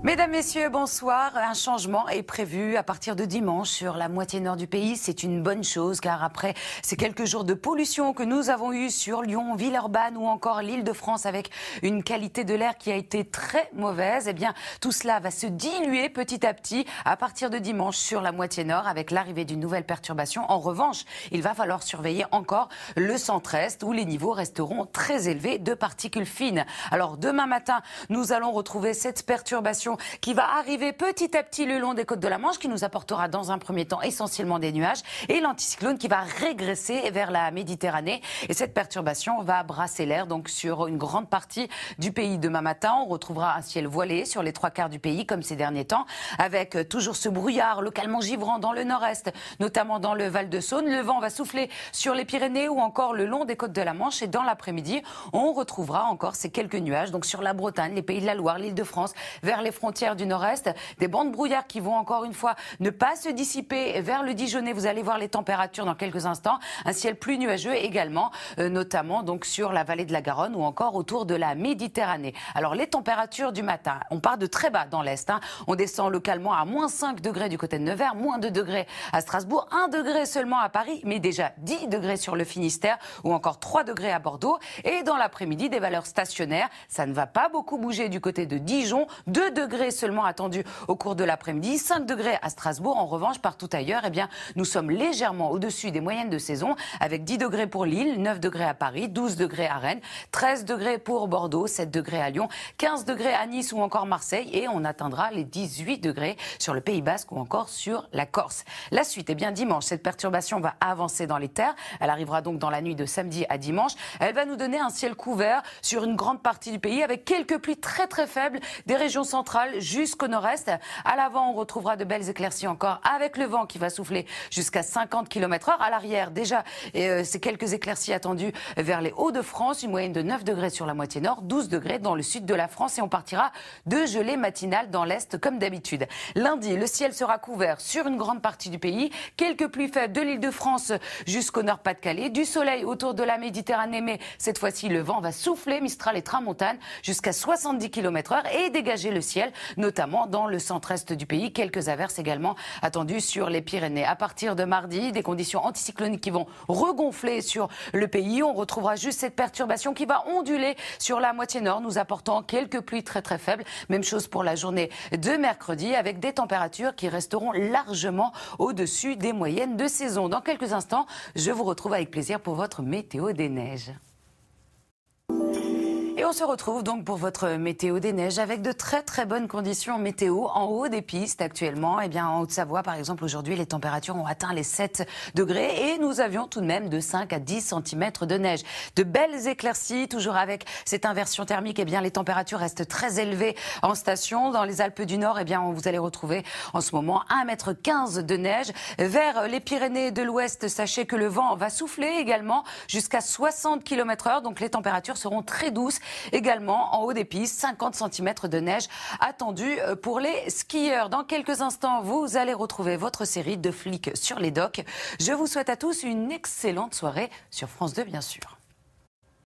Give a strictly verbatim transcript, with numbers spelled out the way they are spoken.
Mesdames, Messieurs, bonsoir. Un changement est prévu à partir de dimanche sur la moitié nord du pays. C'est une bonne chose car après ces quelques jours de pollution que nous avons eus sur Lyon, Villeurbanne ou encore l'Île-de-France avec une qualité de l'air qui a été très mauvaise, eh bien tout cela va se diluer petit à petit à partir de dimanche sur la moitié nord avec l'arrivée d'une nouvelle perturbation. En revanche, il va falloir surveiller encore le centre-est où les niveaux resteront très élevés de particules fines. Alors demain matin, nous allons retrouver cette perturbation qui va arriver petit à petit le long des côtes de la Manche, qui nous apportera dans un premier temps essentiellement des nuages, et l'anticyclone qui va régresser vers la Méditerranée. Et cette perturbation va brasser l'air donc sur une grande partie du pays. Demain matin, on retrouvera un ciel voilé sur les trois quarts du pays, comme ces derniers temps, avec toujours ce brouillard localement givrant dans le nord-est, notamment dans le Val-de-Saône. Le vent va souffler sur les Pyrénées ou encore le long des côtes de la Manche. Et dans l'après-midi, on retrouvera encore ces quelques nuages, donc sur la Bretagne, les Pays de la Loire, l'Île-de-France, vers les frontières du nord-est, des bandes brouillard qui vont encore une fois ne pas se dissiper vers le Dijonais. Vous allez voir les températures dans quelques instants. Un ciel plus nuageux également, euh, notamment donc sur la vallée de la Garonne ou encore autour de la Méditerranée. Alors les températures du matin, on part de très bas dans l'est. Hein. On descend localement à moins cinq degrés du côté de Nevers, moins deux degrés à Strasbourg, un degré seulement à Paris, mais déjà dix degrés sur le Finistère ou encore trois degrés à Bordeaux. Et dans l'après-midi, des valeurs stationnaires. Ça ne va pas beaucoup bouger du côté de Dijon, deux degrés seulement attendu au cours de l'après-midi, cinq degrés à Strasbourg. En revanche, partout ailleurs, eh bien, nous sommes légèrement au-dessus des moyennes de saison, avec dix degrés pour Lille, neuf degrés à Paris, douze degrés à Rennes, treize degrés pour Bordeaux, sept degrés à Lyon, quinze degrés à Nice ou encore Marseille, et on atteindra les dix-huit degrés sur le Pays Basque ou encore sur la Corse. La suite, eh bien, dimanche, cette perturbation va avancer dans les terres. Elle arrivera donc dans la nuit de samedi à dimanche. Elle va nous donner un ciel couvert sur une grande partie du pays, avec quelques pluies très très faibles des régions centrales jusqu'au nord-est. À l'avant, on retrouvera de belles éclaircies encore avec le vent qui va souffler jusqu'à cinquante kilomètres heure. À l'arrière, déjà, euh, ces quelques éclaircies attendues vers les Hauts-de-France, une moyenne de neuf degrés sur la moitié nord, douze degrés dans le sud de la France et on partira de gelée matinale dans l'est comme d'habitude. Lundi, le ciel sera couvert sur une grande partie du pays, quelques pluies faibles de l'Île-de-France jusqu'au nord-Pas-de-Calais, du soleil autour de la Méditerranée, mais cette fois-ci, le vent va souffler, Mistral et Tramontane, jusqu'à soixante-dix kilomètres heure et dégager le ciel, notamment dans le centre-est du pays. Quelques averses également attendues sur les Pyrénées. À partir de mardi, des conditions anticycloniques qui vont regonfler sur le pays. On retrouvera juste cette perturbation qui va onduler sur la moitié nord, nous apportant quelques pluies très très faibles. Même chose pour la journée de mercredi, avec des températures qui resteront largement au-dessus des moyennes de saison. Dans quelques instants, je vous retrouve avec plaisir pour votre météo des neiges. Et on se retrouve donc pour votre météo des neiges avec de très très bonnes conditions météo en haut des pistes actuellement. Eh bien en Haute-Savoie par exemple aujourd'hui les températures ont atteint les sept degrés et nous avions tout de même de cinq à dix centimètres de neige. De belles éclaircies toujours avec cette inversion thermique. Eh bien les températures restent très élevées en station. Dans les Alpes du Nord, eh bien vous allez retrouver en ce moment un mètre quinze de neige. Vers les Pyrénées de l'Ouest, sachez que le vent va souffler également jusqu'à soixante kilomètres heure. Donc les températures seront très douces. Également, en haut des pistes, cinquante centimètres de neige attendus pour les skieurs. Dans quelques instants, vous allez retrouver votre série de flics sur les docks. Je vous souhaite à tous une excellente soirée sur France deux, bien sûr.